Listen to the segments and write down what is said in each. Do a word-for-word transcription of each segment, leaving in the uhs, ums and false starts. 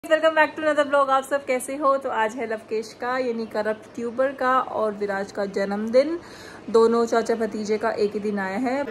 Welcome back to another blog. आप सब कैसे हो? तो आज है लवकेश का यानी करप्ट ट्यूबर का और विराज का जन्मदिन। दोनों चाचा भतीजे का एक ही दिन आया है।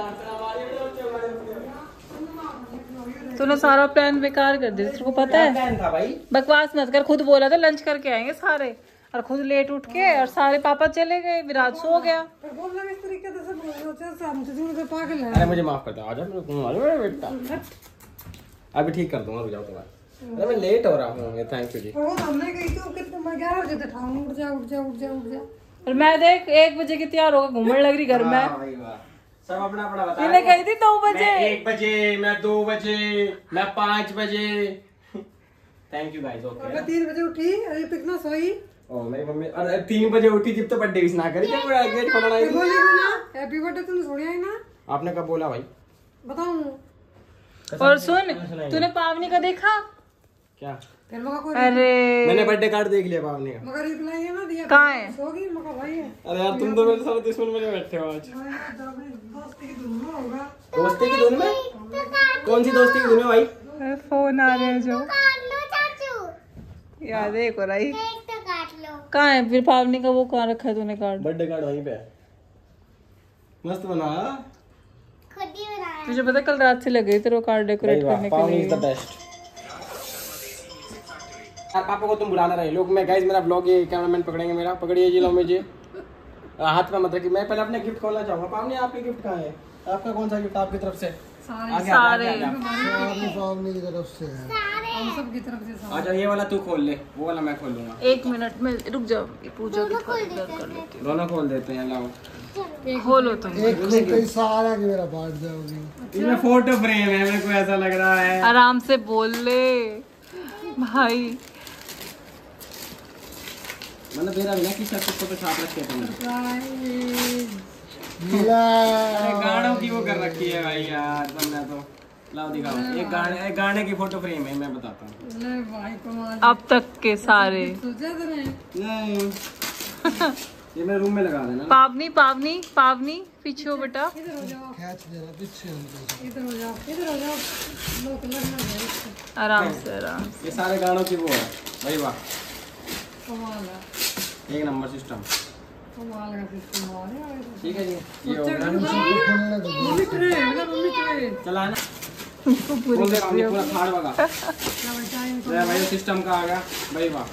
तूने सारा प्लान बेकार कर दिया। तुझको पता है? प्लान था भाई। बकवास मत कर। खुद बोला था लंच करके आएंगे सारे और खुद लेट उठ के और सारे पापा चले गए। विराज सो गया। अरे मुझे माफ कर दो। आजा मेरे बेटा अभी ठीक कर दूंगा। रुक जाओ तुम्हारा। अरे मैं लेट हो रहा हूँ। Thank you ji. वो हमने कही तो कितने मैं ग्यारह बजे तक उठाऊं। उठ जा उठ जा उठ जा उठ जा। और मैं देख एक बजे की तैयार होकर घूमने लग रही घर में। सब अपना अपना बता। मैंने कही थी दो बजे, मैं एक बजे, मैं दो बजे, मैं पाँच बजे। Thank you guys. ओके मैं तीन बजे उठी। अरे कितना सोई। ओ मेरी मम्मी अरे तीन बजे उठी जब तो बर्थडे विश ना करी। जब गेट खोलना है बोली ना हैप्पी बर्थडे तुमने छोड़िया ही ना। आपने कब बोला भाई? बताऊं। और सुन तूने पावनी का देखा क्या? फिर मगर कोई अरे मैंने बर्थडे कार्ड देख लिया पावनी का। मगर रिप्लाई है ना दिया। कहाँ है? सोगी मगर भाई है। अरे यार तुम तो मेरे साथ दुश्मन बने बैठे हो आज। दोस्ती की धुन में होगा। दोस्ती की धुन में? कौन सी दोस्ती की धुन है भाई? फोन आ रहे हैं जो याद देखो रही कहाँ है? फिर पावनी का वो कहाँ रखा है तूने कार्ड? बर्थडे कार्ड वहीं पे है। मस्त बना। तुझे पता कल रात से लगे तेरे को कार्ड डेकोरेट करने के लिए। Is the best. पापा को तुम बुलाना रहे लोग। मैं गाइस मेरा ब्लॉग ये कैमरामैन पकड़ेंगे मेरा। पकड़िए जी लो मुझे हाथ में मतलब कि मैं पहले अपने गिफ्ट खोलना चाहूंगा। पावनी आपके गिफ्ट कहाँ है? आपका कौन सा गिफ्ट आपकी तरफ से? सारे सारे पावनी की तरफ से है। हम सब की तरफ से सारे। अच्छा ये वाला तू खोल ले, वो वाला मैं खोल लूंगा। एक मिनट में रुक जाओ। पूजा की खरीदारी कर लेती दोनों खोल देते हैं। लाओ हूँ। खोलो तुम। एक कोई सारा की मेरा बांट जाओगी। इसमें फोटो फ्रेम है। मेरे को ऐसा लग रहा है। आराम से बोल ले भाई। मतलब मेरा बिना किसी सब फोटो छाप रखे थे मैंने। अरे गानों की वो कर रखी है भाई यार तुमने तो। लाओ दिखाओ। एक गाने एक गाने की फोटो फ्रेम है। मैं बताता हूँ। ले भाई कमाल। अब तक के सारे सोचा तो नहीं। नहीं ये मेरे रूम में लगा देना। पावनी पावनी पावनी पीछे हो बेटा। इधर हो जाओ। खींच देना पीछे हमको। इधर हो जाओ इधर हो जाओ। लोग लगना है। आराम से आराम से। ये सारे गानों की वो है भाई। वाह कमाल है। एक नंबर सिस्टम। कमाल का सिस्टम है। ठीक है जी ये हो गया। मम्मी ट्रे ना मम्मी ट्रे। चला है ना इसको पूरी पूरा पूरा खाड़ वगा। क्या टाइम ये भाई सिस्टम का आ गया भाई। वाह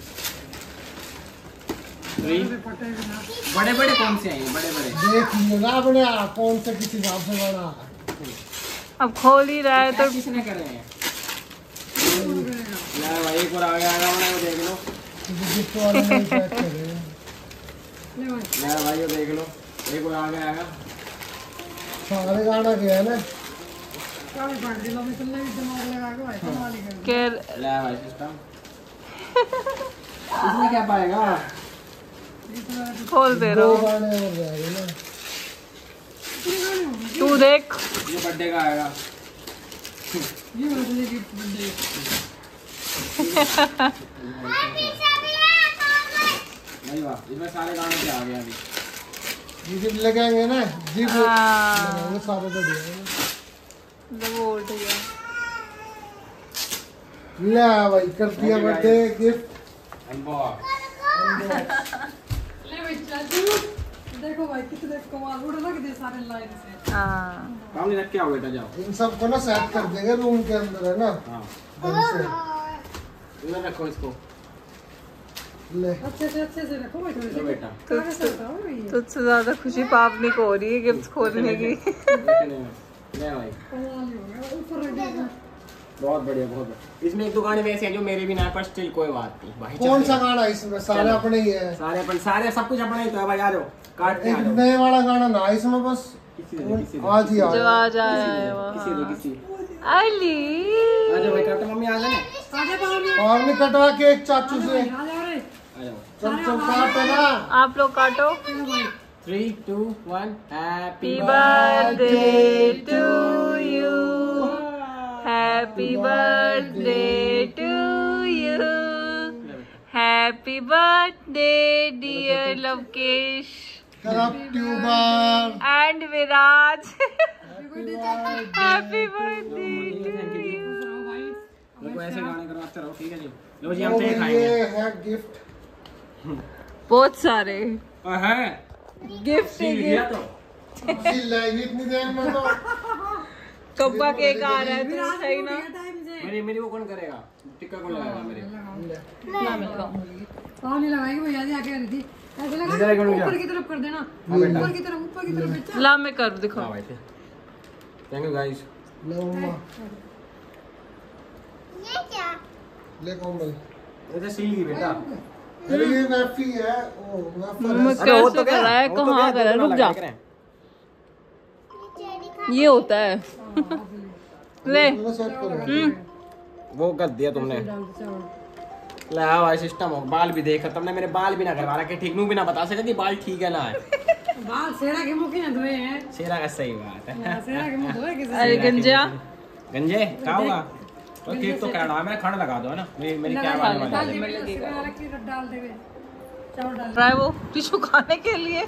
थ्री पटे बिना। बड़े बड़े कौन से हैं? बड़े बड़े देख लो ना अपने आप कौन से किसी हिसाब से बना। अब खोल ही रहा है तो किसने करे हैं यार भाई? एक और आ गया आगा बना वो देख लो। गिफ्ट वाले नहीं पैक करे। ले भाई यार भाई ये देख लो। एक और आ गया आगा। सारे गाना गया है ना। क्या भी पढ़ दिलो में तुमने भी दिमाग लगा के भाई कमाल ही कर। के ले भाई सिस्टम। इसमें क्या पाएगा? खोल दे रहा दो हूँ। गाने और रह गए ना। तू देख ये बर्थडे का आएगा। ये वाला गिफ्ट बर्थडे। नहीं वाह इसमें सारे गाने के आ गए अभी। ये जब लगाएंगे ना जीप हाँ लगाएंगे सारे तो दिए। वो उठ गया। ले भाई कर दिया बर्थडे गिफ्ट। अनबॉक्स। ले भाई चाचू देखो भाई कितने कमाल उड़ लग दे सारे लाइन से। हाँ काम रख के आओ बेटा जाओ। इन सबको ना सेट कर देंगे रूम के अंदर है ना। हाँ ढंग से। इधर रखो इसको। ले अच्छे से अच्छे से रखो भाई थोड़ी लो सी। बेटा। कहाँ से हटाओ भाई ये? तुझसे ज्यादा खुशी पावनी को हो रही है गिफ्ट खोलने की। देखने में। ले भाई कमाल ही हो गया। ऊपर रख देना। बहुत बढ़िया बहुत बढ़िया। इसमें एक दो गाने वैसे हैं जो मेरे भी ना है पर स्टिल कोई बात नहीं भाई। कौन सा चलते हैं। गाना इसमें? सारे अपने ही है। सारे अपन सारे सब कुछ अपना ही तो है भाई। आ जाओ काटते एक आ जाओ। नए वाला गाना ना इसमें बस किसी दे किसी दे आज ही आ जो आ जाए किसी दे किसी। अली आ जाओ भाई काटो। मम्मी आ जाना। आगे पाओ और नहीं कटवा के एक चाचू से। आ जाओ रे। आ जाओ। चल चल काटे ना। आप लोग काटो। Three two one happy happy birthday to you happy birthday to you happy birthday dear Lovkesh corrupt tuber and Viraj happy birthday to you. लोग ऐसे गाने करवाते रहो, ठीक है जी। लो जी हम तो तो ये ये खाएंगे। है गिफ्ट। बहुत सारे है गिफ्ट सील गया तो सील लाएगी इतनी देर में तो। कब्बा केक आ रहा है तो सही ना। मेरी मेरी वो कौन करेगा, टिक्का कौन लगाएगा मेरे? ना मिलगा पाँव नहीं लगाएगी वो याद आके रही थी ऐसे लगा इधर करूँ क्या? ऊपर की तरफ कर देना ऊपर की तरफ ऊपर की तरफ बेटा ला मैं कर दिखा। हाँ भाई थैंक यू गाइस। ले मम्मा ये क्या? ले कोमल। ये तो सील गई बेटा। अरे ये वैफी है, ओ वेफर मैं है। वो कैसे कर रहा है, वो तो कहाँ क्या, कर रहा है, दोनों रुक जा। लगा के रहे। ये होता है ले दोनों सेट करो। हम्म वो कर दिया तुमने। ले आओ भाई सिस्टम हो। बाल भी देखा तुमने, मेरे बाल भी ना करवा रखे ठीक, नू भी ना बता सके कि बाल ठीक है ना है। बाल सेरा के मुंह के ना धोए हैं सेरा का सही बात है। सेरा के मुंह धोए किसी अरे गंजा गंजे क्या हुआ? और केक तो क्या मैं खाना लगा दो है ना, मेरी मेरी क्या बात वाली डाल है। दे बेटा सेरा रखी डाल दे बे चावल डाल रहा है वो टिश्यू खाने के लिए।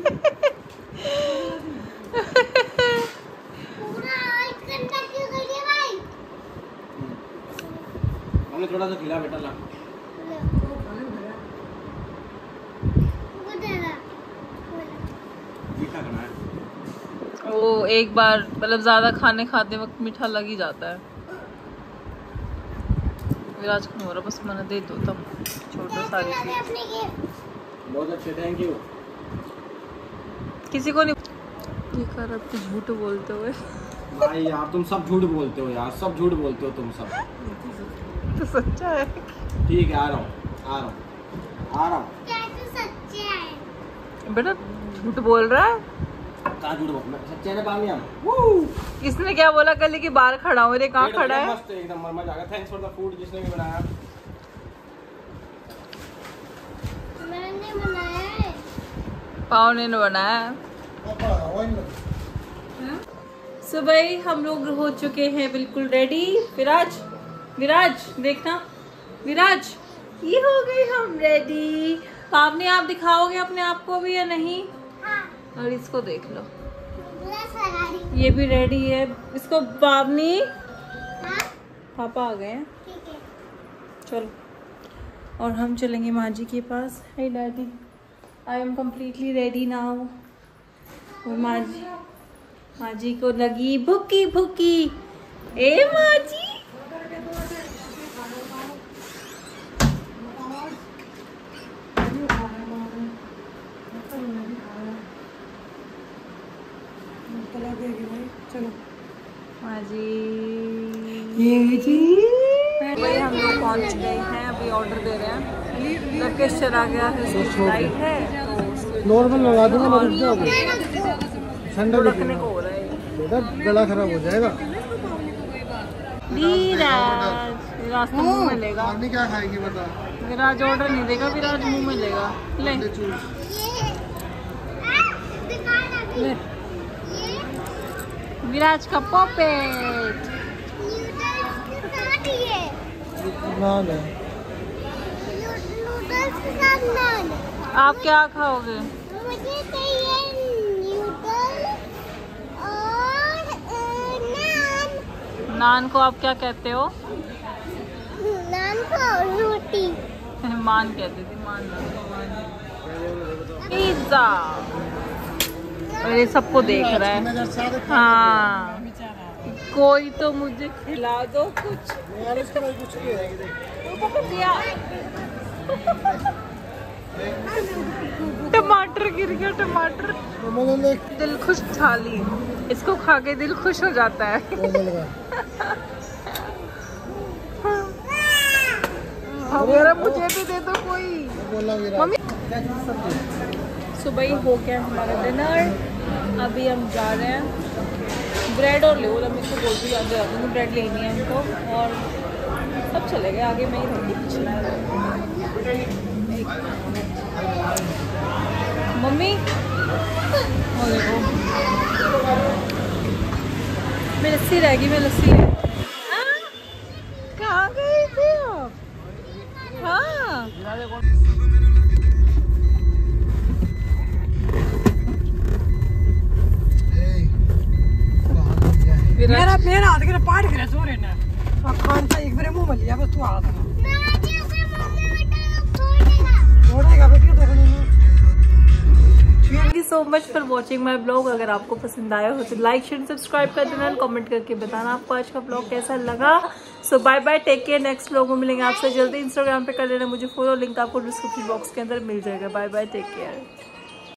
पूरा एक घंटा क्यों कर दिया भाई? हमने थोड़ा सा खिला बेटा ला। वो दे रहा। मीठा खाना है। वो एक बार मतलब ज्यादा खाने खाते वक्त मीठा लग ही जाता है। विराज को नहीं हो रहा, बस मैंने दे दो तब छोटा सारी दे चीज अपने गिफ्ट। बहुत अच्छे थैंक यू। किसी को नहीं। ये कर अब झूठ बोलते हुए भाई यार तुम सब झूठ बोलते हो यार, सब झूठ बोलते हो तुम सब। तो सच्चा है। ठीक है आ रहा हूँ आ रहा हूँ आ रहा हूँ। क्या तू सच्चे है? बेटा झूठ बोल रहा है। कहाँ झूठ बोल, सच्चे ने पानी हम। इसने क्या बोला गली के बाहर खड़ा हूँ, अरे कहाँ खड़ा है? मस्त एकदम मजा आ गया। थैंक्स फॉर द फूड जिसने भी बनाया। मैंने बनाया है। पावने ने बनाया है। पापा वन सो भाई हम लोग हो चुके हैं बिल्कुल रेडी। विराज विराज देखना, विराज ये हो गए हम रेडी। आपने आप दिखाओगे अपने आप को भी या नहीं? हाँ और इसको देख लो, पूरा सरारी। ये भी रेडी है। इसको बाबनी हाँ पापा आ गए हैं, ठीक है। चलो और हम चलेंगे माँ जी के पास। Hey daddy I am completely ready now. और माँ जी माँ जी को लगी भूखी भूखी। ए माँ जी चलो माँ जी ये जी भाई हम लोग पहुँच गए हैं, अभी ऑर्डर दे रहे हैं। लकेश चला गया है, उसकी फ्लाइट है तो नॉर्मल लगा दूंगा मैं, रुक जाओ ठंडा रखने को हो रहा है। बेटा, गला खराब हो जाएगा। विराज विराज तो मुंह में लेगा। मम्मी क्या खाएगी बता? विराज ऑर्डर नहीं देगा, विराज मुंह में लेगा। ले ये दुकान अभी ये विराज का पॉपेट। नूडल्स के साथ ये नान है। नूडल्स के साथ नान। आप क्या खाओगे? मुझे चाहिए नूडल और अ, नान। नान को आप क्या कहते हो? नान को रोटी। मान कहते थे, मान पिज्जा। और ये सबको देख रहा है। हाँ कोई तो मुझे खिला दो कुछ। यार इसके बाद कुछ किया है? टमाटर गिर गया, टमाटर। तो मैंने ले दिल खुश थाली, इसको खा के दिल खुश हो जाता है। अरे मुझे भी दे दो कोई। बोला मेरा मम्मी सुबह ही हो गया हमारा डिनर, अभी हम जा रहे हैं। ब्रेड और ले बोला, मेरे को बोल भी याद दिला दूँगी, ब्रेड लेनी है हमको। और सब चले गए, आगे मैं ही रहूँगी पीछे। मम्मी और देखो मेरी लस्सी रहेगी, मैं लस्सी है। कहाँ गई थी आप? हाँ मेरा मेरा हाथ के पाट के सो रहे ना खान सा एक बार मुंह तू मिलिया बस तू आ था दादी अगर मम्मी बेटा फोड़ेगा छोड़ेगा बेटी देखो नहीं thank you so much for watching my blog. अगर आपको पसंद आया हो तो लाइक शेयर सब्सक्राइब कर देना, कमेंट करके बताना आपको आज का ब्लॉग कैसा लगा। So bye bye, take care. Next blog में मिलेंगे आपसे जल्दी। इंस्टाग्राम पे कर लेना मुझे फॉलो, लिंक आपको डिस्क्रिप्शन बॉक्स के अंदर मिल जाएगा। Bye bye, take care.